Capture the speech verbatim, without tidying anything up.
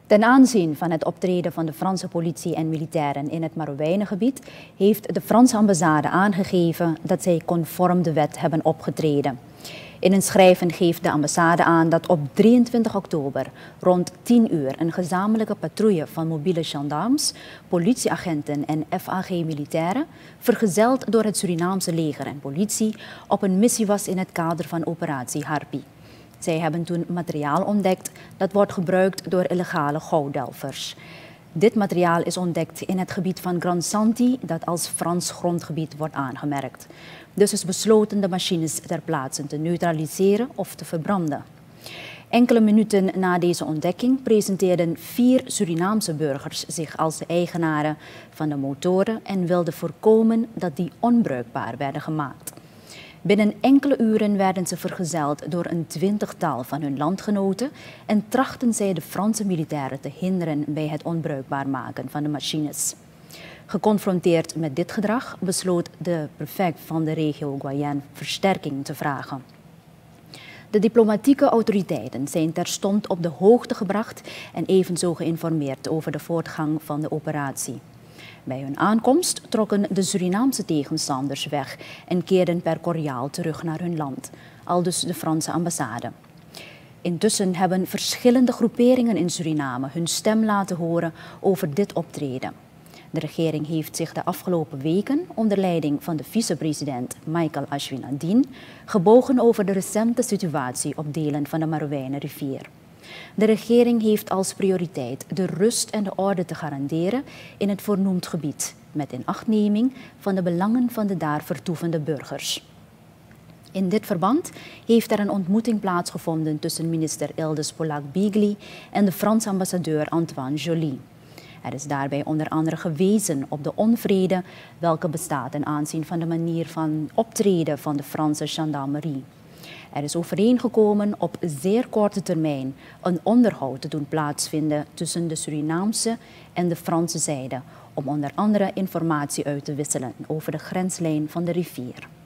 Ten aanzien van het optreden van de Franse politie en militairen in het Marouwijnengebied heeft de Franse ambassade aangegeven dat zij conform de wet hebben opgetreden. In een schrijven geeft de ambassade aan dat op drieëntwintig oktober rond tien uur een gezamenlijke patrouille van mobiele gendarmes, politieagenten en F A G-militairen, vergezeld door het Surinaamse leger en politie, op een missie was in het kader van operatie Harpy. Zij hebben toen materiaal ontdekt dat wordt gebruikt door illegale gouddelvers. Dit materiaal is ontdekt in het gebiet van Grand Santi, dat als Frans grondgebied wordt aangemerkt. Dus is besloten de machines ter plaatse te neutraliseren of te verbranden. Enkele minuten na deze ontdekking presenteerden vier Surinaamse burgers zich als de eigenaren van de motoren en wilden voorkomen dat die onbruikbaar werden gemaakt. Binnen enkele uren werden ze vergezeld door een twintigtal van hun landgenoten en trachtten zij de Franse militairen te hinderen bij het onbruikbaar maken van de machines. Geconfronteerd met dit gedrag besloot de prefect van de regio Guyane versterking te vragen. De diplomatieke autoriteiten zijn terstond op de hoogte gebracht en evenzo geïnformeerd over de voortgang van de operatie. Bij hun aankomst trokken de Surinaamse tegenstanders weg en keerden per cordiaal terug naar hun land, aldus de Franse ambassade. Intussen hebben verschillende groeperingen in Suriname hun stem laten horen over dit optreden. De regering heeft zich de afgelopen weken onder leiding van de vicepresident Michael Ashwin-Adin gebogen over de recente situatie op delen van de Marouwijnenrivier. De regering heeft als prioriteit de rust en de orde te garanderen in het voornoemd gebied, met inachtneming van de belangen van de daar vertoevende burgers. In dit verband heeft er een ontmoeting plaatsgevonden tussen minister Ildes Polak-Beaghly en de Franse ambassadeur Antoine Joly. Er is daarbij onder andere gewezen op de onvrede welke bestaat ten aanzien van de manier van optreden van de Franse gendarmerie. Er is overeengekomen op zeer korte termijn een onderhoud te doen plaatsvinden tussen de Surinaamse en de Franse zijde, om onder andere informatie uit te wisselen over de grenslijn van de rivier.